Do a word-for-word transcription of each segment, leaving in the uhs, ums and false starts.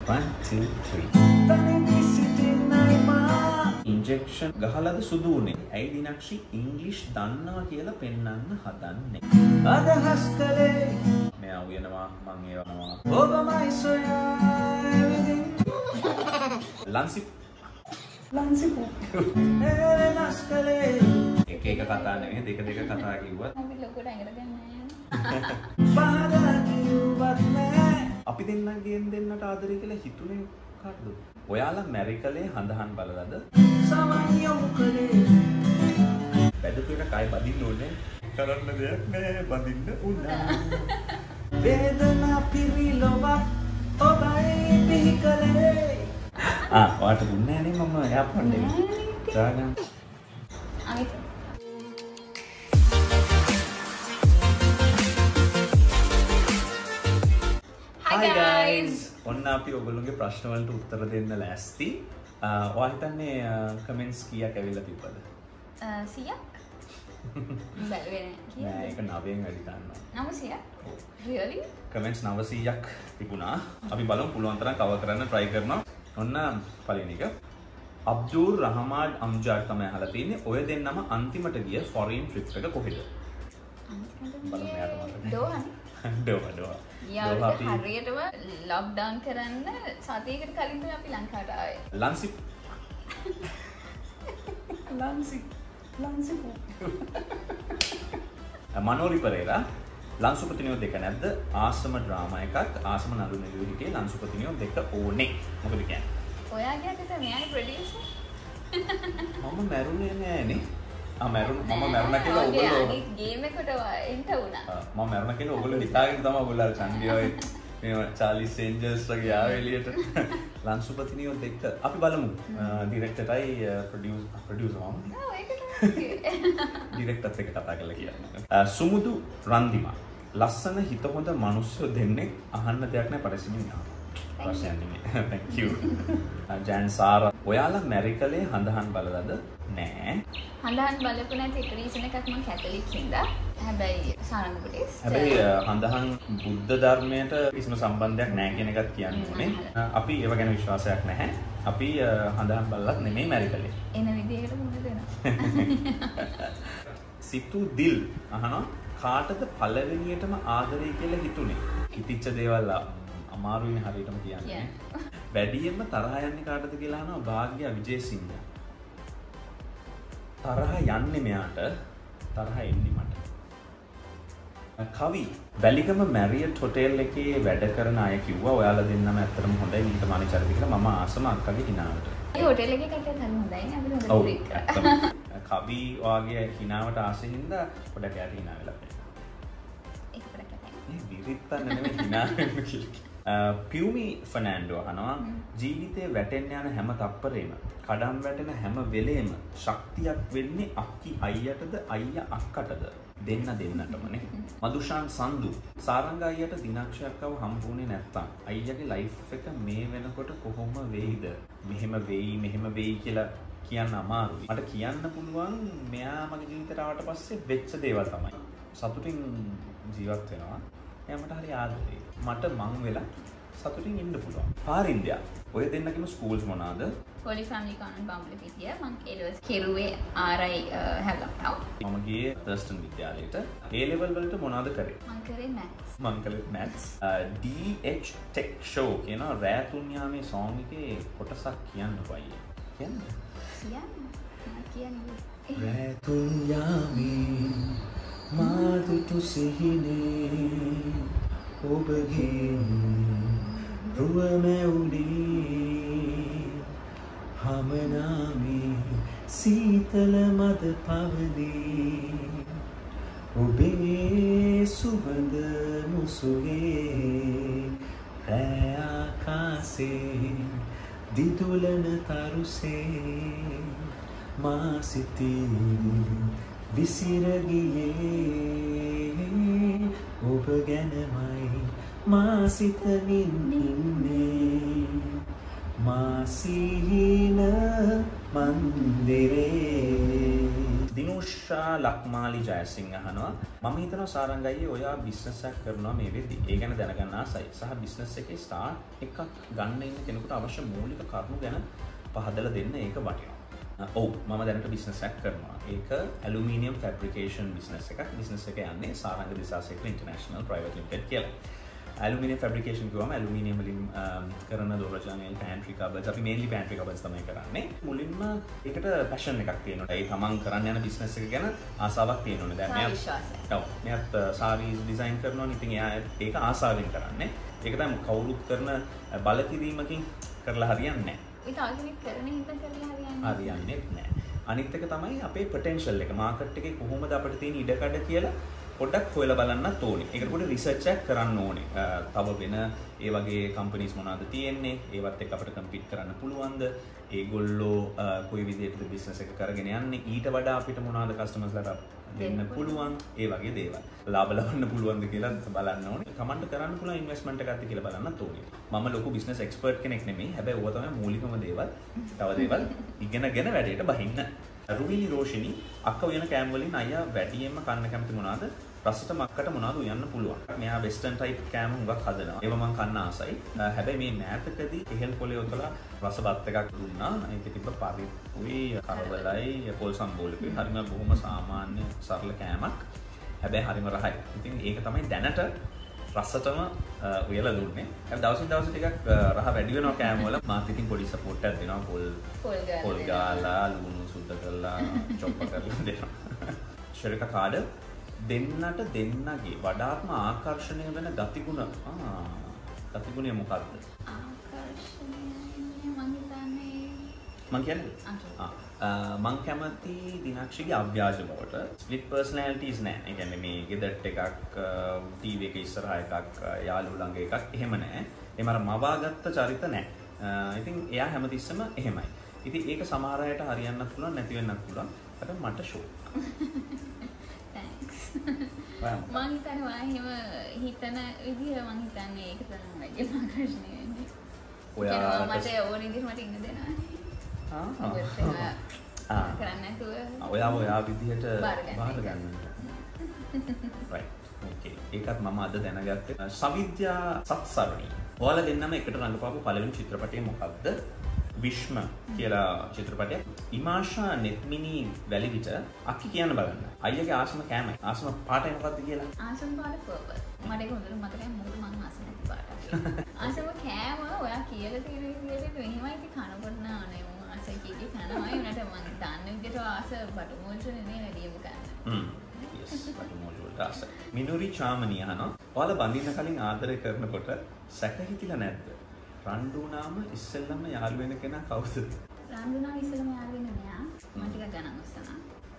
one two three injection ගහලාද සුදු උනේ. ඇයි දිනක්ෂි ඉංග්‍රීසි දන්නවා කියලා පෙන්වන්න හදන්නේ. අදහස් කලේ මෙයා උයනවා මං ඒවනවා. ඔබමයි සොයන්නේ. ලන්සි ලන්සි එනස් කලේ එක එක කතා නෙමෙයි දෙක දෙක කතා කිව්වත් අපි ලොකුට ඇඟට ගන්නෑ. අපි දෙන්නගෙන් දෙන්නට ආදරය කියලා හිතුනේ කාටද? ඔයාලා මැරිකලේ හඳහන් බලලාද? සමන්යෝ කලේ බැදපු එක කයි බදින්න ඕනේ. කරන්න දෙයක් නෑ බදින්න උනා. වේදනා පිරිලොවක් ඔබයි පිහිකලේ. ආ ඔයාට දුන්නේ නෑනේ මම එයාපොට් එකේ. ගාගන්. අනිත් Hi guys! ඔන්න අපි ඔයගොල්ලෝගේ ප්‍රශ්න වලට උත්තර දෙන්න ලෑස්ති. ඔයා හිතන්නේ කමෙන්ට්ස් කීයක් ඇවිල්ලා තිබ්බද? සියයක්. බැලුවේ නෑ. නෑ ඒක නවයෙන් වැඩි ගන්නවා. නවසියක්? Really? කමෙන්ට්ස් නවසීයක් තිබුණා. අපි බලමු පුළුවන් තරම් කවර් කරන්න try කරනවා. ඔන්න පළවෙනි එක. අබ්දුල් රහමාන් අම්ජාඩ් තමයි අහලා තියෙන්නේ. ඔය දෙන්නම අන්තිමට ගිය ෆොරින් ට්‍රිප් එක කොහෙද? බලමු එයාට මතකයි. දෝහානේ. දෝහා දෝහා. යාළුවා හරියටම ලොක්ඩවුන් කරන්න සතියකට කලින් තමයි අපි ලංකාවට ආවේ. ලන්සි ලන්සි ලන්සි මනෝරි පෙරේරා ලංසුපතිනියෝ දෙක නැද්ද? ආසම ඩ්‍රාමා එකක් ආසම නළු නිළිය හිටියේ ලංසුපතිනියෝ දෙක ඕනේ. මොකද කියන්නේ? ඔයාගේ අතට මෙයාගේ ප්‍රොඩියුසර් මම මැරුණේ නෑනේ. ආ මැරුණ මම මැරුණා කියලා ඔයගොල්ලෝ අනිත් ගේම් එකට එන්ට වුණා. මම මැරුණා කියලා ඔයගොල්ලෝ හිතාගෙන තමයි ඔයගොල්ලෝ අර චන්ඩියෝයි මේ චාලිස් ඒන්ජල්ස් වගේ ආවේ එළියට. ලංසුපතිනියෝ දෙක අපි බලමු. ඩිරෙක්ටර්ටයි ප්‍රොඩියුසර් ප්‍රොඩියුසර් මම. ඔව් ඒක තමයි. ඩිරෙක්ටර්ත් එක්ක කතා කරලා කියන්න. සුමුදු රන්දිමා ලස්සන හිත හොඳ මිනිස්සු දෙන්නෙක් අහන්න දෙයක් නැහැ පරිස්සමින් ඉන්නවා. ප්‍රශ්නයක් නෙමෙයි. Thank you. ජෑන් සාරා ඔයාලා මැරිකලේ හඳහන් බලලාද? නෑ. හඳහන් බලපු නැති එක රීසන් එකක් මම කැතලික් හින්දා. හැබැයි සාරංගුටිස්. හැබැයි හඳහන් බුද්ධ ධර්මයට කිසිම සම්බන්ධයක් නැහැ කියන එකත් කියන්න ඕනේ. අපි ඒව ගැන විශ්වාසයක් නැහැ. අපි හඳහන් බලලත් නෙමෙයි මැරිකලේ. එන විදිහකට මුහුණ දෙනවා. සිතු දිල් අහනවා කාටද පළවෙනියටම ආදරේ කියලා හිතුනේ? හිතිච්ච දේවල් අමාරුයිනේ හරියටම කියන්නේ. වැඩියෙන්ම තරහ යන්නේ කාටද කියලා අහනවා භාග්‍ය විජේසිංහ. තරහ යන්නේ මෙයාට තරහ එන්නේ මට. කවි වැලිගම මැරියට් හොටෙල් එකේ වැඩ කරන අය කිව්වා ඔයාලා දෙන්නම ඇත්තටම හොඳයි නිකමානි චරිත කියලා මම ආසම අක්කගේ හිනාවට. ඒ හොටෙල් එකේ කට්ටිය හරි හොඳයි නේ අපි හොඳ ට්‍රික්. කවි වාගේ හිනාවට ආසෙින්ද පොඩක් යාට හිනා වෙලා තියෙනවා. ඒක පොඩක් කැපයි. මේ විරිත්තන්න නෙමෙයි හිනා වෙන්න කියලා. පියුමි ෆර්නෑන්ඩෝ අහනවා ජීවිතේ වැටෙන්න යන හැම තප්පරේම කඩම් වැටෙන හැම වෙලේම ශක්තියක් වෙන්නේ අක්කි අයියටද අයියා අක්කටද දෙන්න දෙන්නටමනේ. මදුෂාන් සන්දු සාරංග අයියට දිනක්ෂයක්ව හම්බුනේ නැත්තම් අයියාගේ ලයිෆ් එක මේ වෙනකොට කොහොම වෙයිද? මෙහෙම වෙයි මෙහෙම වෙයි කියලා කියන්න අමාරුයි. මට කියන්න පුළුවන් මෙයා මගේ ජීවිතේට ආවට පස්සේ වෙච්ච දේවල් තමයි. සතුටින් ජීවත් වෙනවා. එයා මට හරි ආදරේ. මට මං වෙලා සතුටින් ඉන්න පුළුවන්. පාරින්දයා ඔය දෙන්නගේම ස්කූල්ස් මොනවාද? Holy Family Convent බම්බුල පිටිය මං ඒලවස් කෙරුවේ R I හැලොක්ටව්. මම ගියේ තර්ස්ටන් විද්‍යාලයට. A level වලට මොනවද කරේ? මං කරේ maths. මං කළේ maths. D H Tech Show කියන රෑ තුන් යාමේ song එකේ කොටසක් කියන්නකෝ අයියේ. කියන්න. කියන්න. මම කියන්නේ. රෑ තුන් යාමේ මාදුතු සිහිනේ ඔබගේ රුව මැවුලේ හමනාමේ සීතල මද පවදී ඔබේ සුවඳ මුසුවේ රෑ ආකාසේ දිදුලන තරුසේ මා සිතේ විසිරගියේ ඔබ ගැනමයි මා සිතමින් ඉන්නේ මා සිහින මන්දිරේ. දිනු අනුෂා ලක්මාලි ජයසිංහ අහනවා මම හිතනවා සාරංග අයියේ ඔයා බිස්නස් එකක් කරනවා මේ වෙද්දි ඒ ගැන දැනගන්න ආසයි සහ බිස්නස් එකේ ස්ටාර්ට් එකක් ගන්න ඉන්න කෙනෙකුට අවශ්‍ය මූලික කරුණු ගැන පහදලා දෙන්න ඒක වටිනවා. ඔව් මම දැනට බිස්නස් එකක් කරනවා. ඒක ඇලුමිනියම් ෆැබ්‍රිකේෂන් බිස්නස් එකක්. බිස්නස් එක යන්නේ Saranga Disasekara international private limited කියලා. ඇලුමිනියම් ෆැබ්‍රිකේෂන් කිව්වම ඇලුමිනියම් වලින් කරන දොර ජනේල් පැන්ට්‍රි කබර්ඩ්ස් අපි මේන්ලි පැන්ට්‍රි කබර්ඩ්ස් තමයි කරන්නේ. මුලින්ම ඒකට පැෂන් එකක් තියෙනවා. ඒ තමන් කරන්න යන බිස්නස් එක ගැන ආසාවක් තියෙනවනේ. දැන් මෙයා ඔව් මෙයාත් සාරීස් ඩිසයින් කරනවා. ඉතින් එයා ඒක ආසාවෙන් කරන්නේ. ඒක තමයි කවුරුත් කරන බලකිරීමකින් කරලා හරියන්නේ නැහැ. ඒක ආගමික කරන හින්දා කරලා හරියන්නේ හරියන්නේ නැහැ. අනිත් එක තමයි අපේ පොටෙන්ෂල් එක මාකට් එකේ කොහොමද අපිට තියෙන ඉඩකඩ කියලා පොඩ්ඩක් හොයලා බලන්නත් ඕනේ. ඒකට පොඩි රිසර්ච් එකක් කරන්න ඕනේ. තව වෙන ඒ වගේ කම්පනීස් මොනවද තියෙන්නේ? ඒවත් එක්ක අපිට කම්පීට් කරන්න පුළුවන්ද? ඒගොල්ලෝ කොයි විදිහටද බිස්නස් එක කරගෙන යන්නේ? ඊට වඩා අපිට මොනවද කස්ටමර්ස්ලාට දෙන්න පුළුවන්? ඒ වගේ දේවල්. ලාභ ලබන්න පුළුවන්ද කියලා බලන්න ඕනේ. කමන්ට් කරන්න පුළුවන් ඉන්වෙස්ට්මන්ට් එකක්ද කියලා බලන්නත් ඕනේ. මම ලොකු බිස්නස් එක්ස්පර්ට් කෙනෙක් නෙමෙයි. හැබැයි ඕවා තමයි මූලිකම දේවල්. තව දේවල් ඉගෙනගෙන වැඩේට බහින්න. රුවිලි රෝෂිනි අක්ක උයන කෑම වලින් අයියා වැඩියෙන්ම කන්න කැමති මොනවද? රසට මක්කට මොනවද උයන්න පුළුවන්. මෙයා වෙස්ටර්න් ටයිප් කෑම හුඟක් හදනවා. ඒව මම කන්න ආසයි. හැබැයි මේ මෑතකදී කෙහෙල් පොලේ උතලා රසබත් එකක් දුන්නා. ඒකේ තිබ්බ පරිප්පුයි, කරවලයි, පොල් සම්බෝලකුයි. හරිම බොහොම සාමාන්‍ය සරල කෑමක්. හැබැයි හරිම රහයි. ඉතින් ඒක තමයි දැනට රසටම උයලා දුන්නේ. හැබැයි දවසින් දවස ටිකක් රහ වැඩි වෙනවා කෑම වල. මාත් ඉතින් පොඩි සපෝට් එකක් දෙනවා. පොල් පොල් ගාලා, ලුණු සුද්ධ කරලා, චොප් කරලා දෙනවා. ශරීර කාඩ දෙන්නට දෙන්නගේ වඩාත්ම ආකර්ෂණය වෙන ගතිගුණ ආ ගතිගුණය මොකක්ද? ආකර්ෂණය මම හිතන්නේ මං කියන්නේ ආ මං කැමති දිනක්ෂිගේ අව්‍යාජ බවට ස්ප්ලිට් පර්සනැලිටිස් නෑ. ඒ කියන්නේ මේ ගෙදරට එකක් ටීවී එක ඉස්සරහා එකක් යාළුවෝ ළඟ එකක් එහෙම නෑ. ඒ මර මවාගත්ත චරිත නෑ. ඉතින් එයා හැමතිස්සෙම එහෙමයි. ඉතින් ඒක සමහර අයට හරියන්නත් පුළුවන් නැති වෙන්නත් පුළුවන්. හැබැයි මට ෂෝක්. මං හිතන්නේ ඔයා එහෙම හිතන විදිහ මං හිතන්නේ ඒක තමයි මගේ ආකර්ෂණය වෙන්නේ. ඔයා මට ඕන විදිහට මට ඉන්න දෙනවා. ආ. ආ. කරන්නේ නැතුව ඔයා ඔයා විදිහට බාර ගන්න. right. okay. ඒකත් මම අද දැනගත්තේ. සවිද්‍යා සත්සරණී. ඔයාලා දෙන්නම එකට රඟපාපු පළවෙනි චිත්‍රපටය මොකක්ද? විශ්ම කියලා චිත්‍රපටයක්. ඉමාෂා නෙත්මිනි වැලිවිට අක්කි කියන්න බලන්න. අයියගේ ආසම කෑම ආසම පාටයි මොකක්ද කියලා? ආසම පාට පර්පල්. මට ඒක හොඳට මතකයි මොකද මම ආසම නැති පාට. ආසම කෑම ඔයා කියලා තියෙන විදිහට මෙහෙමයි ඉතින් කනකොට නානේ මම ආසයි කීකේ කනවා. ඒ උනට මම දන්න විදිහට ආස බටුමෝල්ටනේ නේ වැඩියම කන්නේ. හ්ම්. yes බටුමෝල්ට ආස. මිනුරි චාමනී අහනවා. ඔයාලා බඳින්න කලින් ආදරය කරනකොට සැක හිතිලා නැද්ද? රන්ඩුනාම ඉස්සෙල්ලම යාළු වෙන කෙනා කවුද? රන්ඩුනාම ඉස්සෙල්ලම යාළු වෙන්නේ මෙයා. මම ටිකක් ගණන් උස්සනවා.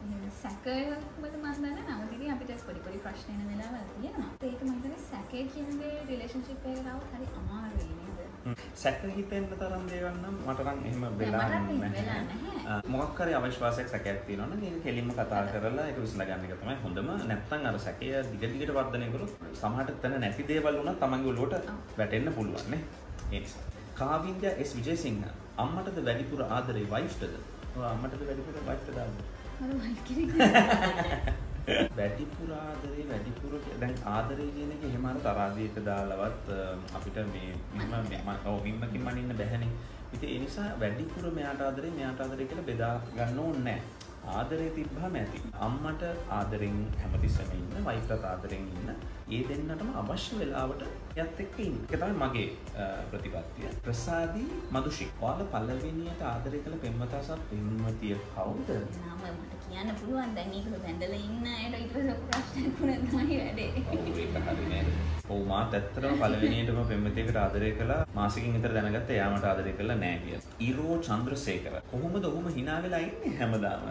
සැකයක්මද මම දන්නේ නැහැ. නමුත් ඉතින් අපිට පොඩි පොඩි ප්‍රශ්න එන වෙලාවල් තියෙනවා. ඒක මම හිතන්නේ සැකේ කියන්නේ රිලේෂන්ෂිප් එකකට આવත් හරි අමාරුයි නේද? සැක හිතෙන්න තරම් දේවල් නම් මට නම් එහෙම වෙලා නැහැ. මොකක් හරි අවිශ්වාසයක් සැකයක් තියෙනවා නම් ඒක කෙලින්ම කතා කරලා ඒක විසඳ ගන්න එක තමයි හොඳම. නැත්නම් අර සැකය දිග දිගට වර්ධනය කරොත් සමහරට තන නැති දේවල් වුණත් තමන්ගේ ඔළුවට වැටෙන්න පුළුවන් නේ. ඒ නිසා කාවින්ද්‍යා එස් විජේසිංහ අම්මටද වැඩිපුර ආදරේ වයිෆ්ටද? ඔය අම්මටද වැඩිපුර වයිෆ්ටද ආදරේ? මම වයිෆ් කෙනෙක්. වැඩිපුර ආදරේ වැඩිපුර දැන් ආදරේ කියන එක එහෙම අර තරාදියක දාලවත් අපිට මේ මම ඔව් මිම්මකින් මනින්න බැහැනේ. ඉතින් ඒ නිසා වැඩිපුර මෙයාට ආදරේ මෙයාට ආදරේ කියලා බෙදා ගන්න ඕනේ නැහැ. ආදරේ තිබ්බම ඇති. අම්මට ආදරෙන් හැමතිස්සෙම ඉන්න, වයිෆ්ටත් ආදරෙන් ඉන්න. ඒ දෙන්නටම අවශ්‍ය වෙලාවට එයත් එක්ක ඉන්න. ඒක තමයි මගේ ප්‍රතිපත්තිය. ප්‍රසාදී මදුෂික්. ඔයාලා පළවෙනියට ආදරය කළ පෙම්වතා සහ පෙම්වතිය කවුද? නම මට කියන්න පුළුවන්. දැන් ඒක බැඳලා ඉන්න අයට ඊට පස්සේ ප්‍රශ්නයක් වුණා තමයි වැඩේ. ඔව් ඒක හරි නේද? ඔව් මාත් ඇත්තටම පළවෙනියටම පෙම්වතියකට ආදරය කළා. මාසෙකින් විතර දැනගත්තා එයා මට ආදරය කළා නෑ කියලා. ඊරෝ චන්ද්‍රසේකර. කොහොමද ඔහොම hina වෙලා ඉන්නේ හැමදාම?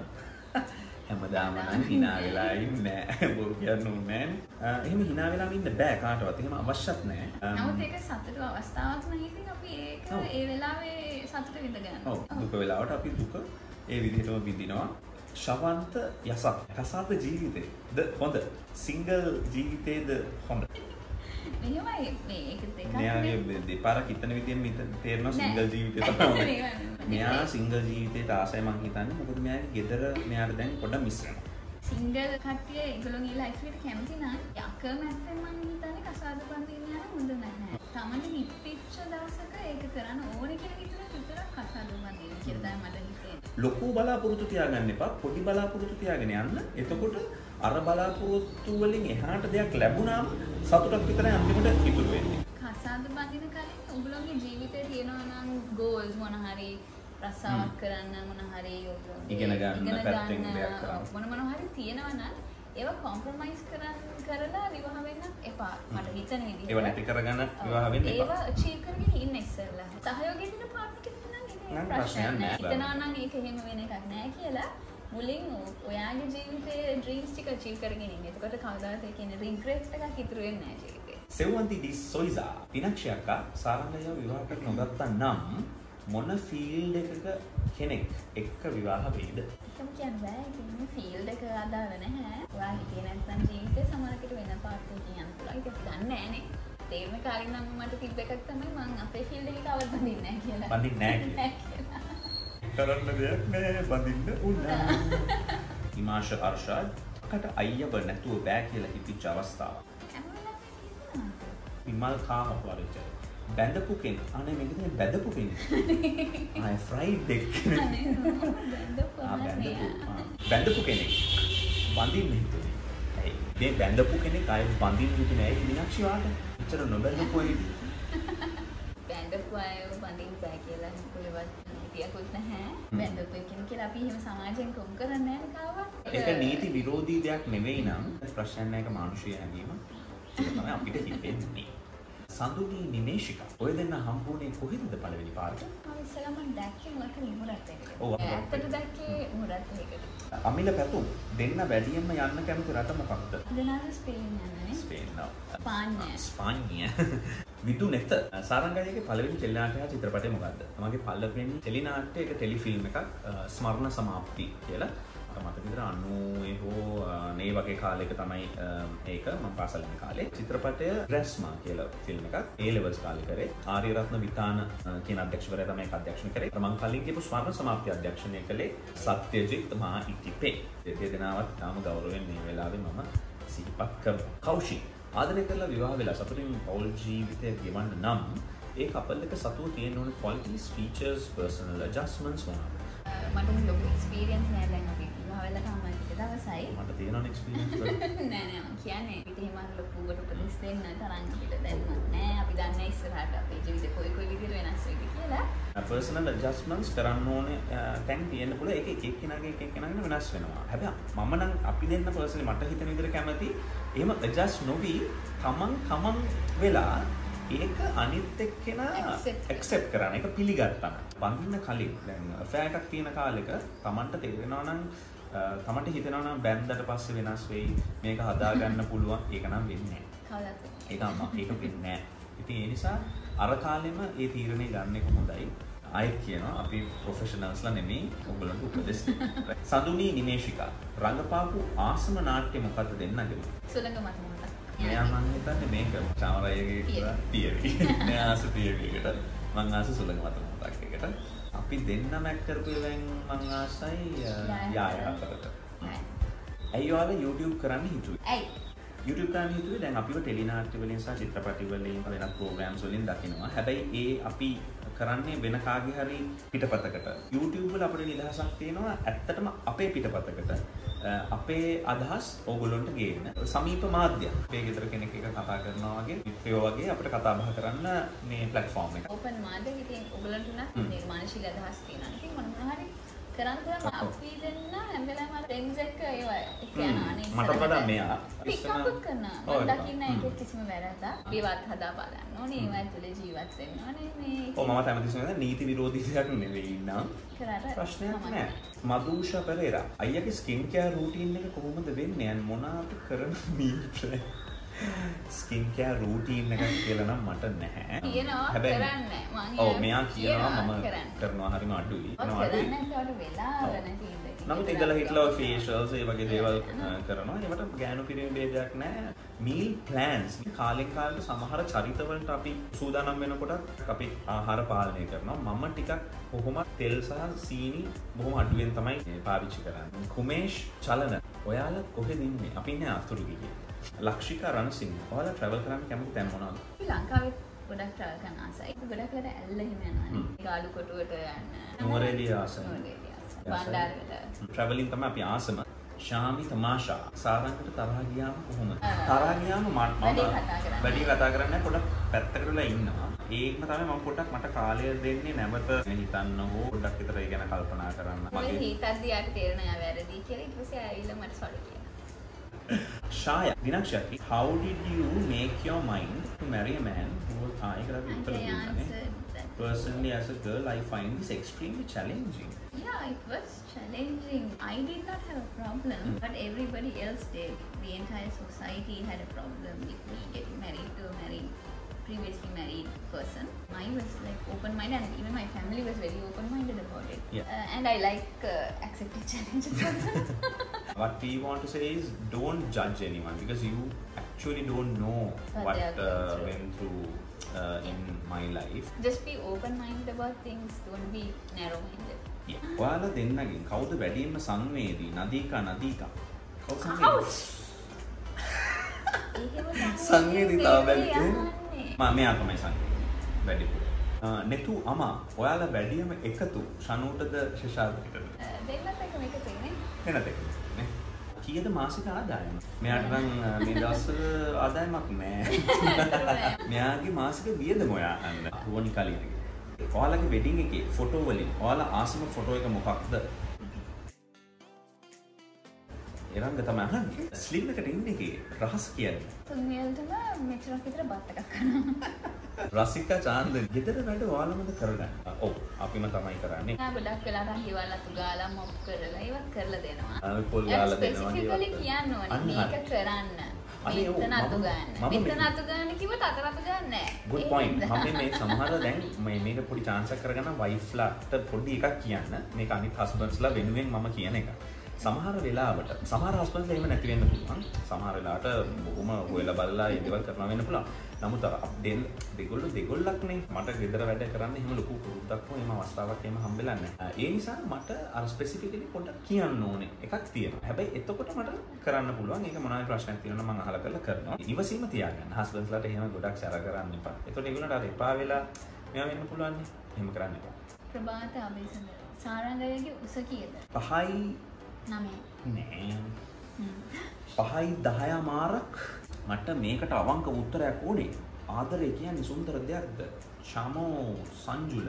හැමදාම නම් hina වෙලා ඉන්නේ නෑ. බොරු කියන්න ඕනේ නෑ. එහෙම hina වෙලාම ඉන්න බෑ කාටවත්. එහෙම අවශ්‍යත් නෑ. නමුත් ඒක සතුටු අවස්ථාවක් නම් ඉතින් අපි ඒක ඒ වෙලාවේ සතුට විඳ ගන්න. ඔව් දුක වෙලාවට අපි දුක ඒ විදිහටම විඳිනවා. ශවන්ත යසක්. කසාද ජීවිතේද හොඳ? සිංගල් ජීවිතේද හොඳ? මෙහෙමයි මේ ඒක දෙකක් මෙයාගේ දෙපාරක් හිතන විදියෙන් මෙතන තේරෙනවා සිංගල් ජීවිතේ තමයි. මෙයා සිංගල් ජීවිතේට ආසයි මං හිතන්නේ. මොකද මෙයාගේ ගෙදර මෙයාට දැන් පොඩ්ඩක් මිස් වෙනවා. සිංගල් කට්ටිය ඒගොල්ලෝගේ ලයිෆ් එකට කැමති නම් අකමැත්තෙන් මම හිතන්නේ කසාද බඳින්න යන හොඳ නැහැ. තමන්ට හිතෙච්ච දවසක ඒක කරන්න ඕනේ කියලා හිතන විතරක් කසාද බඳින්න කියලා තමයි මට හිතෙන්නේ. ලොකු බලාපොරොත්තු තියාගන්න එපා. පොඩි බලාපොරොත්තු තියාගෙන යන්න. එතකොට අර බලාපොරොත්තු වලින් එහාට දෙයක් ලැබුණාම සතුටක් විතරයි අන්තිමට ඉතුරු වෙන්නේ. කසාද බඳින කලින් ඔයගොල්ලෝගේ ජීවිතේ තියෙනවා නම් ගෝල්ස් මොන හරි රස්සාවක් කරන්න මොන හරි ඉගෙන ගන්න පැත්තෙන් දෙයක් කරන්න මොන මොන හරි තියෙනවා නම් ඒවා කොම්ප්‍රොමයිස් කරන් කරලා විවාහ වෙන්න එපා. මට හිතන විදිහට. ඒවා නැති කරගෙන විවාහ වෙන්න එපා. ඒවා අචීව් කරගෙන ඉන්න ඉස්සෙල්ලා. සහයෝගය දෙන පාර්ට්නර් කෙනෙක් නම් ප්‍රශ්නයක් නැහැ. හිතනවා නම් ඒක එහෙම වෙන එකක් නැහැ කියලා මුලින් ඔයාගේ ජීවිතයේ ඩ්‍රීම්ස් ටික අචීව් කරගෙන ඉන්න. එතකොට කවදාවත් ඒ කියන්නේ රිග්‍රෙට් එකක් ඉතුරු වෙන්නේ නැහැ ජීවිතේ. සෙවන්ති ඩි සොයිසා පිනක්ෂයක සාරංගයව විවාහ කර නොගත්තා නම් මොන ෆීල්ඩ් එකක කෙනෙක් එක්ක විවාහ වෙයිද? ඒකම කියන්න බෑ. ඒක ෆීල්ඩ් එක අදාළ නැහැ. ඔයා හිතේ නැත්නම් ජීවිතේ සමහරකට වෙන පාර්ට් එකකින් යන්න පුළුවන්. ඒක දන්නේ නැහනේ. තේරුම කාරින් නම් මට තිබ්බ එකක් තමයි මම අපේ ෆීල්ඩ් එකේ කවදාවත් බඳින්නේ නැහැ කියලා. බඳින්නේ නැහැ කියලා. කරන්න දෙයක් නෑ බඳින්න උනා. හිමාශ අර්ෂාද් කට අයියව නැතුව බෑ කියලා හිතච්ච අවස්ථාව. විමල් කාම වරච බැඳපු කෙනෙක්. අනේ මේක තමයි බැඳපු කෙනෙක්. ආයි ෆ්‍රයිඩ් එක. අනේ බැඳපු බැඳපු කෙනෙක්. බඳින්න හිතුනේ. ඇයි? මේ බැඳපු කෙනෙක් ආයි බඳින්න හිතුනේ ඇයි මිනක්ෂි වාට? එච්චර නොබැඳපු අය. බැඳපු අය බඳින්න බෑ කියලා කොහෙවත් හිතියකුත් නැහැ. බැඳපු කෙනෙක් කියලා අපි එහෙම සමාජයෙන් කොම් කරන්නේ නැහැ කාවත්. ඒක නීති විරෝධී දෙයක් නෙවෙයි නම් ප්‍රශ්න නැහැ. ඒක මානුෂීය හැඟීම. ඒක තමයි අපිට හිතෙන්නේ. සඳුනි නිමේෂිකා ඔය දෙන්න හම්බුනේ කොහෙන්ද පළවෙනි පාරට? මම ඉස්සෙල්ලා මම දැක්කේ මොකක් නිමුරත් එක්ක. ඔව් ඇත්තට දැක්කේ මුරත් එක්ක. අමිල පැතුම් දෙන්න වැඩියෙන්ම යන්න කැමති රට මොකක්ද? දෙනාම ස්පේන් යනනේ. ස්පේන් නෝ. ස්පාඤ්ඤය. ස්පාඤ්ඤය. විදු නැත. සාරංගයගේ පළවෙනි ටෙලිනාට්‍ය චිත්‍රපටය මොකක්ද? තමගේ පළවෙනි ටෙලිනාට්‍ය එක ටෙලිෆිල්ම් එකක් ස්මරණ සමාප්ති කියලා. මට විතර අනූ හෝ මේ වගේ කාලයක තමයි ඒක මම පාසල් යන කාලේ චිත්‍රපටය රැස්මා කියලා ෆිල්ම් එකක් ඒ ලෙවල්ස් කාලේ කරේ ආර්යරත්න විතාන කියන අධ්‍යක්ෂකවරයා තමයි ඒක අධ්‍යක්ෂණය කරේ මම කලින් කියපු ස්වර්ණ සමාප්තිය අධ්‍යක්ෂණය කළේ සත්‍යජිත් මහා ඉතිපේ දෙවියන් දෙනාවත් තාම ගෞරවයෙන් මේ වෙලාවේ මම සිහිපත් කරනවා කෞශික් ආදරය කරලා විවාහ වෙලා සතුටින් පෞල් ජීවිතය ගෙවන්න නම් ඒ කපල් එක සතුව තියෙන ඕන qualities features personal adjustments මොනවාද මට ලොකු එක්ස්පීරියන්ස් නෑ දැන් අපි විවාහ වෙලා තමයි ඉත දවසයි මට තියෙනවනේ එක්ස්පීරියන්ස් නෑ නෑ මම කියන්නේ පිට එහෙම ලොකුවට උපදෙස් දෙන්න තරම් අපිට දැන් නෑ අපි දන්නේ ඉස්සරහට අපේ ජීවිතේ කොයි කොයි විදිහට වෙනස් වෙයිද කියලා personal adjustments කරන්න ඕනේ තැන් තියෙන්න පුළුවන් ඒක එක එක්කෙනාගේ එක එක්කෙනාගේ වෙනස් වෙනවා හැබැයි මම නම් අපි දෙන්න personally මට හිතෙන විදිහට කැමති එහෙම adjust නොවි තමන් තමන් වෙලා ඒක අනිත් එක්කෙනා accept කරන එක පිළිගත්තා. බඳින්න කලින් දැන් affair එකක් තියෙන කාලෙක Tamanට තේරෙනවා නම් Tamanට හිතෙනවා නම් බැන්දට පස්සේ වෙනස් වෙයි මේක හදා ගන්න පුළුවන් ඒක නම් වෙන්නේ නැහැ. කවදාවත්. ඒක අම්මා ඒක වෙන්නේ නැහැ. ඉතින් ඒ නිසා අර කාලෙම ඒ තීරණය ගන්න එක හොඳයි. ආයෙත් කියනවා අපි ප්‍රොෆෙෂනල්ස්ලා නෙමෙයි ඔයගොල්ලන්ට උපදෙස් දෙන්න. සඳුනි නිමේෂිකා රංගපාපු ආසම නාට්‍ය මොකද්ද දෙන්නගේ? සුළඟ මත මොකක්ද? මෙයා මං හිතන්නේ මේක චාමරයගේ තියරි. මෙයා ආස තියරි එකට මං ආස සුළඟ මත මොකක් එකට. අපි දෙන්නම ඇක්ට් කරපු එකෙන් මං ආසයි යාය හතරට. ඇයි ඔයාලා YouTube කරන්න හිතුවේ? ඇයි? YouTube කරන්න හිතුවේ දැන් අපිව ටෙලිනාට්‍ය වලින් සහ චිත්‍රපටි වලින් වෙනත් ප්‍රෝග්‍රෑම්ස් වලින් දකිනවා. හැබැයි ඒ අපි කරන්නේ වෙන කාගේ හරි පිටපතකට. YouTube වල අපේ නිදහසක් තියෙනවා ඇත්තටම අපේ පිටපතකට. අපේ අදහස් ඕගොල්ලොන්ට ගේන්න සමීප මාධ්‍යයක්. අපේ ගෙදර කෙනෙක් එක කතා කරනවා වගේ විත්‍රයෝ වගේ අපිට කතා බහ කරන්න මේ platform එක. ඕපන් මාධ්‍යයක් ඉතින් ඕගොල්ලොන්ට උනත් නිර්මාණශීලී අදහස් තියෙනවා. ඉතින් මොන මොන හරි කරන් කරන් අපි දෙන්න හැම වෙලාවෙම අර ෆ්‍රෙන්ඩ්ස් එක්ක ඒවා එක යනවා නේ. මට වඩා මෙයා පිකප් කරනවා. මම දකින්න ඒක කිසිම වැරද්දක්. ඒවත් හදා බලන්න ඕනේ. ඒවා ඇතුලේ ජීවත් වෙන්න ඕනේ මේ. ඔව් මම හැමතිස්සෙම නේද නීති විරෝධී දෙයක් නෙවෙයි නං. ප්‍රශ්නයක් නෑ. මදුෂා පෙරේරා අයියාගේ ස්කින් කෙයාර් රූටීන් එක කොහොමද වෙන්නේ? අන් මොනවාද කරන meal plan? Skin care routine එකක් කියලා නම් මට නැහැ. කියනවා කරන්නේ මම. ඔව් මෙයා කියනවා මම කරනවා හරිම අඩුයි. කරනවා අඩුයි. කරන්නේ වෙලාව නැති ඉඳ. නමුත් ඉඳලා හිටලා ෆේෂියල්ස් ඒ වගේ දේවල් කරනවා. ඒවට ගෑනු පිරිමි ભેදයක් නැහැ. මීල් ප්ලෑන්ස් කාලෙන් කාලට සමහර චරිතවලට අපි සූදානම් වෙනකොට අපි ආහාර පාලනය කරනවා. මම ටිකක් කොහොම තෙල් සහ සීනි බොහොම අඩුවෙන් තමයි පාවිච්චි කරන්නේ. කුමේෂ් චලන ඔයාලා කොහෙද ඉන්නේ? අපි ඉන්නේ අතුරුගියේ. ලක්ෂිකා රණසිංහ ඔයාලා ට්‍රැවල් කරන්න කැමති තැන් මොනවද? ලංකාවේ ගොඩක් ට්‍රැවල් කරන ආසයි. ගොඩක් වෙලා ඇල්ල හිම යනවා. ගාලු කොටුවට යන්න. නුවරඑළිය ආසයි. නුවරඑළිය ආසයි. බණ්ඩාරවල. ට්‍රැවලින් තමයි අපි ආසම. ශාමි තමාෂා සාරංගට තරහ ගියාම කොහොමද? තරහ ගියාම මම වැඩි කතා කරන්නේ පොඩක් පැත්තකට වෙලා ඉන්නවා. ඒකම තමයි මම පොඩක් මට කාලය දෙන්නේ නැවත හිතන්න හෝ පොඩක් විතර ඒ ගැන කල්පනා කරන්න. මගේ හිතද්දී යාට තේරෙනවා වැරදි කියලා. ඊට පස්සේ ආවිල්ලා මට සොරි කියනවා. Shaya, Dinakshati, how did you make your mind to marry a man who was I personally as a girl I find this extremely challenging. Yeah, it was challenging. I did not have a problem, mm. but everybody else did. The entire society had a problem with me getting married to a married, previously married person. Mine was like open-minded, and even my family was very open-minded about it. Yeah. Uh, and I like uh, accepting challenges also. What we want to say is don't judge anyone because you actually don't know what, what they are uh, through. went through uh, in my life. Just be open-minded about things. Don't be narrow-minded. Yeah. ඔයාලා දෙන්නගෙන් කවුද වැඩියෙන්ම සංවේදී? නදීකා නදීකා. කවුද සංවේදී? සංවේදීතාව වැඩි. මම මෙයා තමයි සංවේදී. වැඩිපුර. නෙතු අමා ඔයාලා වැඩියම එකතු ශනුටද ශිෂාදකටද? දෙන්නත් එකම එකතු නේ. දෙන්නත් එකතු නේ. කීයද මාසික ආදායම? මෙයාට නම් මේ දවස්වල ආදායමක් නැහැ. මෙයාගේ මාසික වියදම ඔයා අන්න රෝනි කලියගේ. ඔයාලගේ වෙඩින් එකේ ෆොටෝ වලින් ඔයාලා ආසම ෆොටෝ එක මොකක්ද? එරංග තමයි අහන්නේ. ස්ලිම් එකට ඉන්නේ කේ රහස කියන්නේ. තුන්වෙනිටම මෙච්චරක් විතර බත් එකක් කනවා. රසිකා චාන්ද ගෙදර වැඩ ඔයාලමද කරගන්න. ඔව් අපිම තමයි කරන්නේ. මම ගොඩක් වෙලාවට හිවල් අතු ගාලා මොප් කරලා ඒවත් කරලා දෙනවා. අපි පොල් ගාලා දෙනවා. ස්පෙસિෆිකලි කියන්න ඕනේ මේක කරන්න. මෙතන අතු ගන්න. මෙතන අතු ගන්න කිව්වොත් අතර අතු ගන්න නැහැ. good point. මම මේ සමහර දැන් මේ මේක පොඩි chance එකක් කරගන්න වයිෆ්ලාට පොඩි එකක් කියන්න. මේක අනිත් හස්බන්ඩ්ස්ලා වෙනුවෙන් මම කියන එක. සමහර වෙලාවට සමහර හස්බන්ඩ්ස්ලා එහෙම නැති වෙන්න පුළුවන්. සමහර වෙලාවට බොහොම හොයලා බලලා ඒ දේවල් කරනවා වෙන්න පුළුවන්. නමුත් අර දෙන්න දෙගොල්ලෝ දෙගොල්ලක්නේ මට ගෙදර වැඩ කරන්න එහෙම ලොකු පුරුද්දක් හෝ එහෙම අවස්ථාවක් එහෙම හම්බෙලා නැහැ. ඒ නිසා මට අර ස්පෙસિෆිකලි පොඩ්ඩක් කියන්න ඕනේ එකක් තියෙනවා. හැබැයි එතකොට මට කරන්න පුළුවන්. ඒක මොනවාරි ප්‍රශ්නයක් තියෙනවා නම් මම අහලා කරලා කරනවා. ඉවසීම තියාගන්න. හස්බන්ඩ්ස්ලාට එහෙම ගොඩක් සැර කරන්න එපා. එතකොට ඒගොල්ලන්ට අර එපා වෙලා මෙයා වෙන්න පුළුවන් නේ. එහෙම කරන්න එපා. ප්‍රභාත අබේසඳර සාරංගයගේ උස කීයද? පහයි නවය. නෑ. පහයි දහය මාරක් මට මේකට අවංක උත්තරයක් ඕනේ. ආදරය කියන්නේ සුන්දර දෙයක්ද? ශමෝ සංජුල.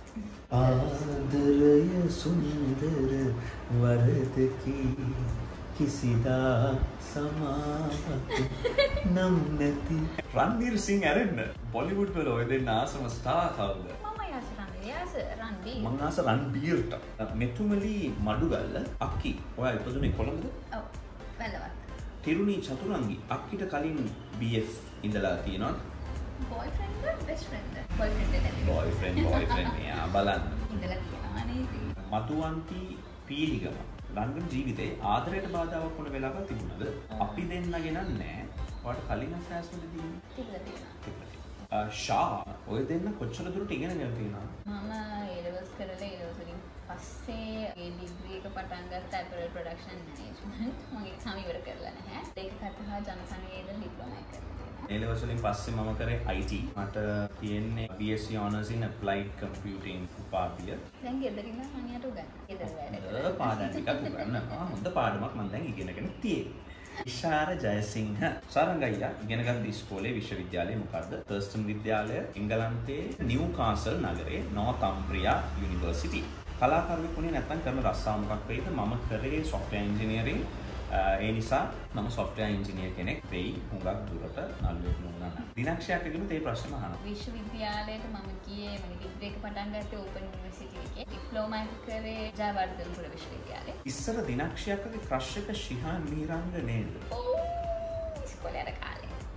ආදරය සුන්දර වරදකි කිසිදා සමාවක් නම් නැති. රන්වීර් සිං ඇරෙන්න බොලිවුඩ් වල ඔය දෙන්න ආසම ස්ටාර් කවුද? මම යාස රන්වීර් යාස රන්වීර්. මං ආස රන්වීර්ට. මෙතුමලි මඩුගල්ල අක්කි. ඔයා ඉපදුනේ කොළඹද? ඔව්. වැලවත්. තිරුණි චතුරංගි අක්කිට කලින් බී එෆ් ඉඳලා තියෙනවා. boyfriend or best friend? boyfriend නේ. boyfriend boyfriend මෙයා බලන්න. ඉඳලා කියනවා නේද? මතුවන්ති පීලිගම ලංකන් ජීවිතේ ආදරයට බාධාවක් වුණ වෙලාවක් තිබුණද? අපි දෙන්නගෙන නැහැ. ඔයාලට කලින් ෆෑස් වල තියෙන්නේ. තිබුණා තිබුණා. අ ෂා ඔය දෙන්න කොච්චර දුරට ඉගෙනගෙන තියෙනවද? මම A levels කරලා A levels වලින් පස්සේ ඒ ඩිග්‍රී එක පටන් ගත්තා apparel production management. මම එක්සාම් ඉවර කරලා නැහැ. ඒක කතා ජනසංවේදන ඩිප්ලෝමා එක කරලා තියෙනවා. A levels වලින් පස්සේ මම කරේ I T. මට තියෙන්නේ B S c honours in applied computing උපාධිය. දැන් ගෙදරින් නම් අනියට උගන්වනවා. ගෙදර වැඩ කරලා. හොඳ පාඩම් ටිකක් උගන්වනවා. හොඳ පාඩමක් මම දැන් ඉගෙනගෙන තියෙන්නේ. ඉෂාර ජයසිංහ සාරංගයියා ඉගෙනගත් ඉස්කෝලේ විශ්වවිද්‍යාලය මොකද්ද? තර්ස්ටන් විද්‍යාලය එංගලන්තයේ නිව්කාසල් නගරයේ නෝතම්බ්‍රියා යුනිවර්සිටි. කලාකරුවෙක් වුණේ නැත්නම් කරන රස්සාව මොකක් වෙයිද? මම කරේ software engineering. ඒ නිසා මම software engineer කෙනෙක් වෙයි හුඟක් දුරට නළුවෙක් නුනා නම්. දිනක්ෂයක් කියනොත් ඒ ප්‍රශ්න අහනවා. විශ්වවිද්‍යාලයට මම ගියේ මම ඩිග්‍රී එක පටන් ගත්තේ ඕපන් යුනිවර්සිටි එකේ. ඩිප්ලෝමා එක කරේ ජයවර්ධනපුර විශ්වවිද්‍යාලයේ. ඉස්සර දිනක්ෂයක්ගේ ක්‍රෂ් එක ශිහාන් මීරංග නේද? ඔව් ඉස්කෝලේ යන කාලේ.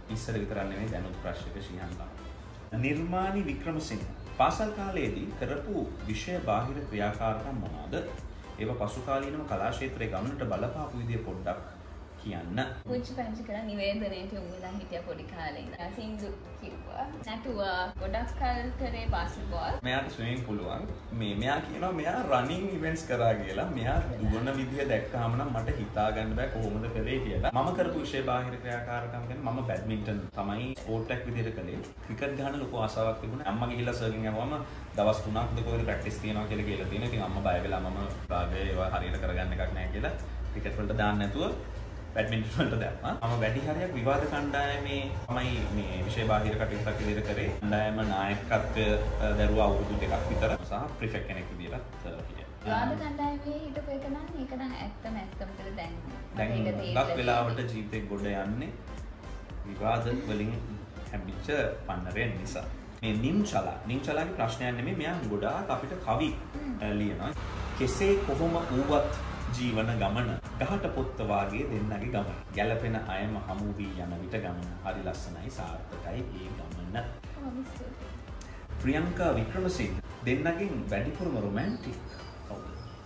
ඉස්සර විතරක් නෙමෙයි දැනුත් ප්‍රශ්නික ශ්‍රීහංකා. නිර්මාණි වික්‍රමසිංහ පාසල් කාලයේදී කරපු විෂය බාහිර ක්‍රියාකාරකම් මොනවාද? ඒවා පසු කාලීනව කලා ක්ෂේත්‍රයේ ගමනට බලපාපු විදිය පොඩ්ඩක් කියන්න. පුංචි පැංචි කරලා නිවේදනයට යොමු වෙලා හිටිය පොඩි කාලේ ඉඳලා සින්දු කිව්වා. නැටුවා. ගොඩක් කල් කරේ බාස්කට්බෝල්. මෙයාට ස්විමින් පුළුවන්. මේ මෙයා කියනවා මෙයා රනින් ඉවෙන්ට්ස් කරා කියලා. මෙයා දුවන විදිය දැක්කහම නම් මට හිතා ගන්න බෑ කොහොමද කරේ කියලා. මම කරපු විෂය බාහිර ක්‍රියාකාරකම් ගැන මම බැඩ්මින්ටන් තමයි ස්පෝර්ට් එකක් විදියට කළේ. ක්‍රිකට් ගහන ලොකු ආසාවක් තිබුණා. අම්මා ගිහිල්ලා සර්ගෙන් යවම දවස් තුනක් දෙකකට ප්‍රැක්ටිස් තියනවා කියලා කියලා තියෙනවා. ඉතින් අම්මා බය වෙලා මම රාගේ ඒවා හරියට කරගන්න එකක් නැහැ කියලා ක්‍රිකට් වලට දාන්න නැතුව බැඩ්මින්ටන් වලට දැම්මා. මම වැඩි හරියක් විවාද කණ්ඩායමේ තමයි මේ විෂය බාහිර කටයුත්තක් විදිහට කරේ. කණ්ඩායම නායකත්වය දරුවා අවුරුදු දෙකක් විතර සහ ප්‍රිෆෙක්ට් කෙනෙක් විදිහට හිටියා. විවාද කණ්ඩායමේ හිටපු එක නම් ඒක නම් ඇත්තම ඇත්තම කියලා දැන් දැන් ලක් වෙලාවට ජීවිතේ ගොඩ යන්නේ විවාද වලින් හැම්බිච්ච පන්නරයන් නිසා. මේ නිම්චලා නිම්චලාගේ ප්‍රශ්නයක් නෙමෙයි මෙයා ගොඩාක් අපිට කවි ලියනවා. කෙසේ කොහොම වුවත් ජීවන ගමන ගහට පොත්ත වාගේ දෙන්නගේ ගමන ගැලපෙන අයම හමු වී යන විට ගමන හරි ලස්සනයි සාර්ථකයි ඒ ගමන. ප්‍රියංකා වික්‍රමසිංහ දෙන්නගෙන් වැඩිපුරම රොමැන්ටික් කවුද?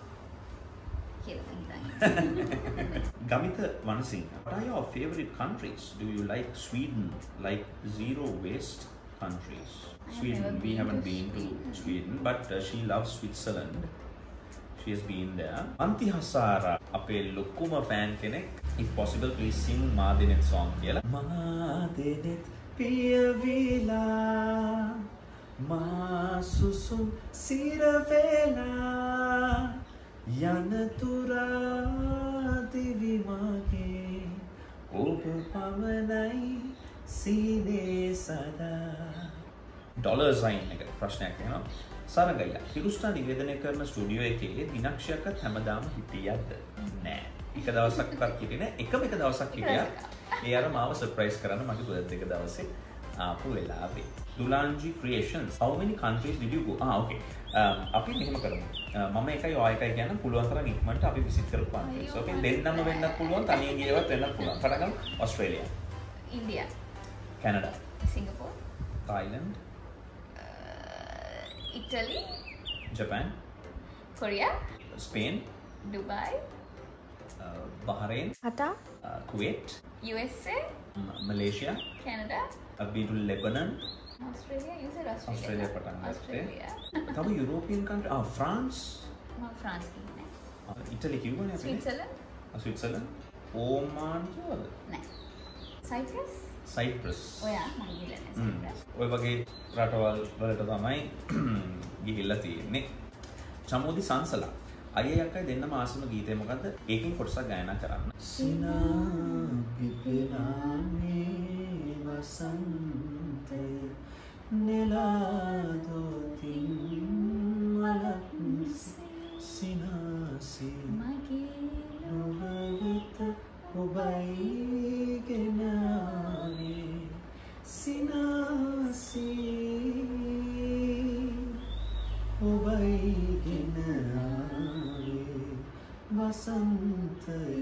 ගමිත Wanasinghe what are your favorite countries? Do you like Sweden, like zero waste countries? Sweden, we haven't been to Sweden, but uh, she loves Switzerland. She has been there. Anti Hasara, ape lokuma fan kenek. If possible, please sing Madenet song here. Madenet piyavila, masusun siravela, yanatura divimage, opa pamanai sine sada. Dollar sign එක ප්‍රශ්නයක් එනවා. සරගය හිරුස්ටා නිවේදනය කරන studio එකේ දිනක්ෂයක්වත් හැමදාම හිටියද නෑ. එක දවසක්වත් හිටියේ නෑ. එකම එක දවසක් හිටියා. ඒ අර මාව සර්ප්‍රයිස් කරන්න මගේ බර්ත්ඩේ එක දවසේ ආපු වෙලාවේ. Dulanji Creations. How many countries did you go? Ah okay. අපි මෙහෙම කරමු. මම එකයි ඔය එකයි කියන පුළුවන් තරම් ඉක්මනට අපි විසිට් කරපු countries. Okay. දෙන්නම වෙන්නත් පුළුවන්, තනියෙන් ගියවත් වෙන්නත් පුළුවන්. පටන් ගමු. Australia. India. Canada. Singapore. Thailand. Italy, Japan, Korea, Spain, Dubai, uh, Bahrain, Qatar, uh, Kuwait, U S A, M- Malaysia, Canada, I've been to Lebanon, Australia. You said Australia. Australia පටන් ගත්තේ. Australia. තව European country ah France, මම France කියන්නේ. Italy කිව්වනේ අපි. Switzerland? Switzerland, Oman කිව්වද? නෑ. Cyprus? Cyprus. ඔයා මම ගිහලා නෑ සයිප්‍රස්. ඔය වගේ රටවල් වලට තමයි ගිහිල්ලා තියෙන්නේ. චමෝදි සංසලා අයියා අක්කයි දෙන්නම ආසම ගීතය මොකද්ද? ඒකෙන් කොටසක් ගායනා කරන්න. සිනා පිපෙනානේ වසන්තය නෙලාදෝතින් මලක් සිනාසේ මගේ නොවවිත ඔබයි ගෙනාවේ සිනාසේ ඔබයි ගෙනාවේ වසන්තය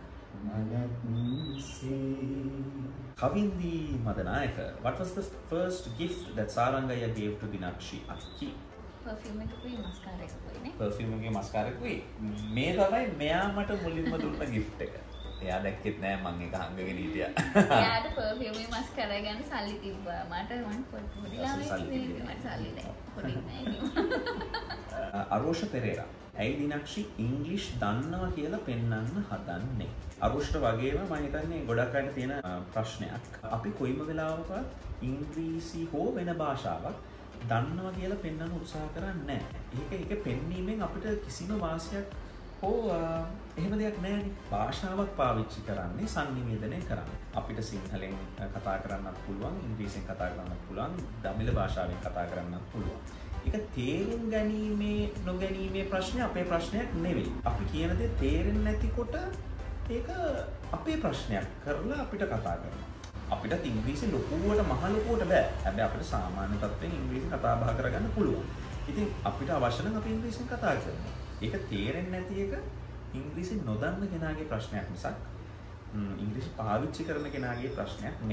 මලක්සේ. Kavindi Madanayaka, what was the first gift that Sarangaya gave to Dinakshi Akki? perfume එකකුයි mascara එකකුයි නේ. perfume එකේ mascara එකකුයි. මේ තමයි මෙයා මට මුලින්ම දුන්න gift එක. එයා දැක්කෙත් නෑ මං ඒක හංගගෙන හිටියා. එයාට perfume එකේ mascara ගන්න සල්ලි තිබ්බා. මට මං පොඩි ළමයි ඉන්නේ මට සල්ලි නෑ. පොඩි නෑ. අරෝෂ පෙරේරා. ඇයි දිනක්ෂි ඉංග්ලිෂ් දන්නවා කියලා පෙන්වන්න හදන්නේ? අරෝෂ්ට වගේම මම හිතන්නේ ගොඩක් අයට තියෙන ප්‍රශ්නයක්. අපි කොයිම වෙලාවකවත් ඉංග්‍රීසි හෝ වෙන භාෂාවක් දන්නවා කියලා පෙන්වන්න උත්සාහ කරන්නේ නැහැ. ඒක ඒක පෙන්වීමෙන් අපිට කිසිම වාසියක් හෝ එහෙම දෙයක් නැහැ. භාෂාවක් පාවිච්චි කරන්නේ සංනිවේදනය කරන්න. අපිට සිංහලෙන් කතා කරන්නත් පුළුවන්, ඉංග්‍රීසියෙන් කතා කරන්නත් පුළුවන්, දමිළ භාෂාවෙන් කතා කරන්නත් පුළුවන්. ඒක තේරුම් ගැනීමේ නොගැනීමේ ප්‍රශ්නේ අපේ ප්‍රශ්නයක් නෙවෙයි. අපි කියන දේ තේරෙන්නේ නැතිකොට ඒක අපේ ප්‍රශ්නයක් කරලා අපිට කතා කරනවා. අපිට ඉංග්‍රීසි ලොකුවට මහ ලොකුවට බෑ. හැබැයි අපිට සාමාන්‍ය තත්ත්වයෙන් ඉංග්‍රීසි කතා බහ කරගන්න පුළුවන්. ඉතින් අපිට අවශ්‍ය නම් අපි ඉංග්‍රීසියෙන් කතා කරනවා. ඒක තේරෙන්නේ නැති එක ඉංග්‍රීසි නොදන්න කෙනාගේ ප්‍රශ්නයක් මිසක් ඉංග්‍රීසි පාවිච්චි කරන කෙනාගේ ප්‍රශ්නයක් නෙවෙයි.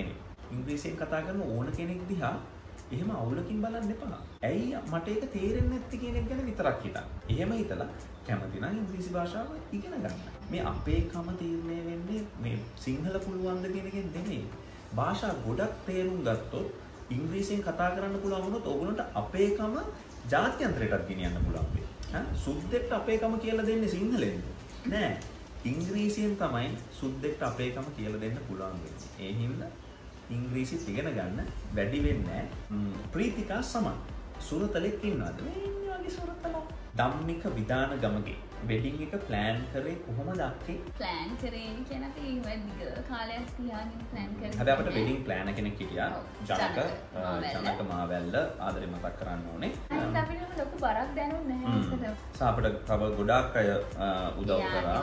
ඉංග්‍රීසියෙන් කතා කරන ඕන කෙනෙක් දිහා එහෙම අවුලකින් බලන්න එපා. ඇයි මට ඒක තේරෙන්නේ නැත්තේ කියන එක ගැන විතරක් හිතන්න. එහෙම හිතලා කැමති නම් ඉංග්‍රීසි භාෂාව ඉගෙන ගන්න. මේ අපේකම තීරණය වෙන්නේ මේ සිංහල පුළුවන්ද කියන එකෙන් නෙමෙයි. භාෂා ගොඩක් තේරුම් ගත්තොත් ඉංග්‍රීසියෙන් කතා කරන්න පුළුවන් වුණොත් ඕගොල්ලන්ට අපේකම ජාත්‍යන්තරයටත් ගෙනියන්න පුළුවන් වෙයි. ඈ සුද්දෙක්ට අපේකම කියලා දෙන්නේ සිංහලෙන්ද? නෑ. ඉංග්‍රීසියෙන් තමයි සුද්දෙක්ට අපේකම කියලා දෙන්න පුළුවන් වෙන්නේ. ඒ හින්දා ඉංග්‍රීසි ඉගෙන ගන්න වැඩි වෙන්නේ නැහැ. ප්‍රීතිකා සමන් සුරතලෙක් ඉන්නවද? මේ ඉන්නේ වගේ සුරතල. ධම්මික විදාන ගමගේ වෙඩින් එක ප්ලෑන් කරේ කොහොමද අක්කේ? ප්ලෑන් කරේ කියන අපි වැඩි කාලයක් තියාගෙන ප්ලෑන් කරේ. හැබැයි අපිට වෙඩින් ප්ලෑනර් කෙනෙක් හිටියා. ජනක ජනක මාවැල්ල ආදරේ මතක් කරන්න ඕනේ. අනිත් අපිට ලොකු බරක් දැනුන්නේ නැහැ ඒකට. සා අපිට තව ගොඩාක් අය උදව් කරා.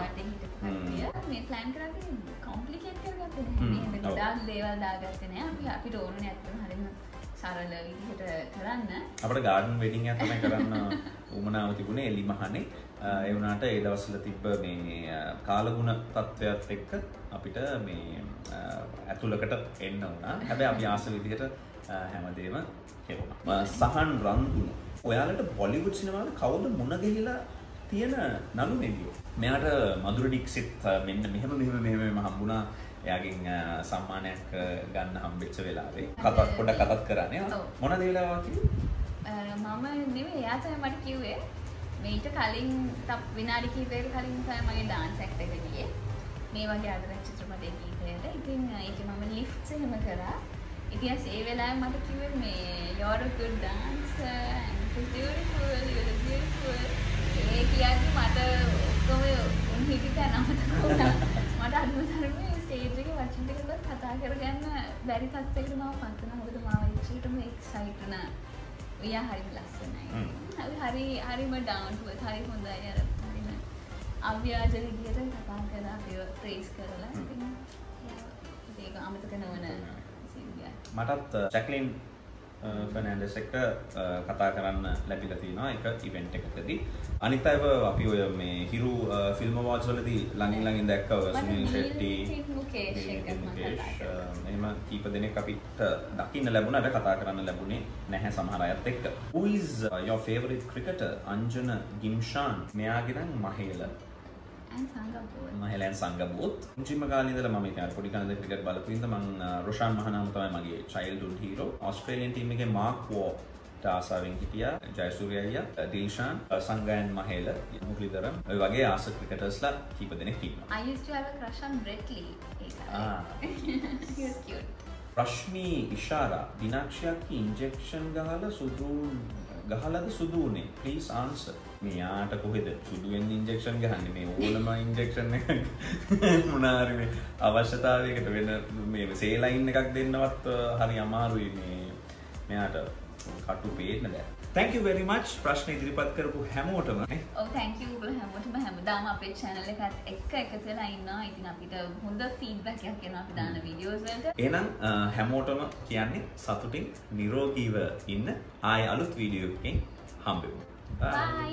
මේ ප්ලෑන් කරද්දී කොම්ප්ලිකේට් කරගත්තේ නැහැ. මේ ගොඩාක් දේවල් දාගත්තේ නැහැ. අපි අපිට ඕනේ නැත්තම් හරියම සරල විදිහට කරන්න. අපිට ගාඩන් වෙඩින් එකක් තමයි කරන්න උමනාව තිබුණේ එලිමහනේ. ඒ වුණාට ඒ දවස්වල තිබ්බ මේ කාලගුණ තත්ත්වයක් එක්ක අපිට මේ ඇතුළකට එන්න වුණා. හැබැයි අපි ආස විදිහට හැමදේම කෙරුණා. සහන් රන්දුන. ඔයාලට බොලිවුඩ් සිනමාවේ කවුද මුණ ගැහිලා තියෙන නළු නිළියෝ? මෙයාට මధుර ඩික්සිත් මෙන්න මෙහෙම මෙහෙම මෙහෙම හම්බුණා. එයාගෙන් සම්මානයක් ගන්න හම්බෙච්ච වෙලාවේ කතා පොඩ්ඩක් කතාත් කරන්නේ. මොනද ඒ වෙලාව කිව්වේ? මම නෙමෙයි එයා තමයි මට කිව්වේ. මේට කලින් තප් විනාඩි කිහිපයකට කලින් තමයි මගේ ඩාන්ස් ඇක්ට් එක ගියේ. මේ වගේ ආදරයක් චිත්‍රපටයේ ගීතයකට. ඉතින් ඒකේ මම ලිෆ්ට්ස් එහෙම කරා. ඉතින් ඒ වෙලාවේ මට කිව්වේ මේ you're a good dancer and it's beautiful, you're beautiful. ඒ කියන්නේ මට ඔක්කොම උන් හිටිට නමතක වුණා. මට අනුතරමේ ස්ටේජ් එකේ වචන ටික ගොඩක් කතා කරගන්න බැරි තත්ත්වයකට මාව පත් වුණා. මොකද මාව ඉච්චිටම එක්සයිට් වුණා. ඔයා හරිම ලස්සනයි. අපි හරි හරිම ඩවුන් ටු අර්ත් හරි හොඳයි අර හරිම අව්‍යාජ විදියට කතා කරලා අපිව ප්‍රේස් කරලා ඉතින් ඒක අමතක නොවන සිද්ධියක්. මටත් ජැක්ලින් ෆර්නැන්ඩස් එක්ක කතා කරන්න ලැබිලා තිනවා එක ඉවෙන්ට් එකකදී. අනිත් අයව අපි ඔය මේ හිරු ෆිල්ම් අවාර්ඩ්ස් වලදී ළඟින් ළඟින් දැක්කව සුනිල් ෂෙට්ටි එහෙම කීප දෙනෙක් අපිට දකින්න ලැබුණාට කතා කරන්න ලැබුණේ නැහැ සමහර අයත් එක්ක. Who is your favorite cricketer? අංජන ගිම්ෂාන්. මෙයාගේ නම් මහේල මහලයන් සංගබෝත් මුචිම කාලේ ඉඳලා මම ඉතින් අර පොඩි කාලේ ක්‍රිකට් බලපු ඉඳන් මම රොෂාන් මහනාම තමයි මගේ චයිල්ඩ්හුඩ් හීරෝ. ඕස්ට්‍රේලියන් ටීම් එකේ මාක් වෝ ආසාවෙන් හිටියා. ජයසූරිය අයියා, දිල්ෂාන්, සංගයන් මහේල, මුරලිදරම් ඔය වගේ ආස ක්‍රිකටර්ස්ලා කීප දෙනෙක් ඉන්නවා. I used to have a crush on Brett Lee. Ah. He was cute. Rashmi Ishara දිනක්ෂයක් ඉන්ජෙක්ෂන් ගහලා සුදු ගහලාද සුදු උනේ? Please answer. මෙයාට කොහෙද සුදුවෙන් ඉන්ජෙක්ෂන් ගහන්නේ? මේ ඕනම ඉන්ජෙක්ෂන් එකක් මොනාරි මේ අවශ්‍යතාවයකට වෙන මේ සේලයින් එකක් දෙන්නවත් හරි අමාරුයි මේ මෙයාට කටු පේන්න දැන්. Thank you very much ප්‍රශ්න ඉදිරිපත් කරපු හැමෝටම. ඔව් thank you ඔයගොල්ලෝ හැමෝටම හැමදාම අපේ channel එකත් එක්ක එකතු වෙලා ඉන්නවා. ඉතින් අපිට හොඳ feedback එකක් එනවා අපි දාන videos වලට. එහෙනම් හැමෝටම කියන්නේ සතුටින් නිරෝගීව ඉන්න. ආයෙ අලුත් වීඩියෝ එකකින් හම්බෙමු. Bye.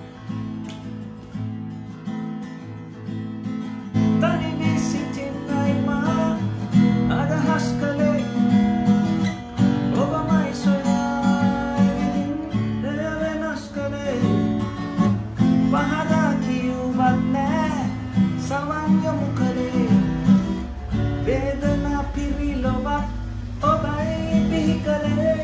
තනිවි සිටින්නයි මා අදහස් කළේ ඔබමයි සොයමින් වෙනස් කළේ පහදා කිව්වත් නෑ සවන් යොමු කළේ වේදනා පිරිලොවක් ඔබයි බිහි කළේ